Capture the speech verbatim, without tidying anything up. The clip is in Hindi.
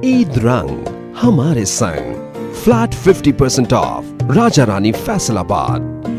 ईद रंग हमारे संग। Flat fifty percent off, Raja Rani Faisalabad.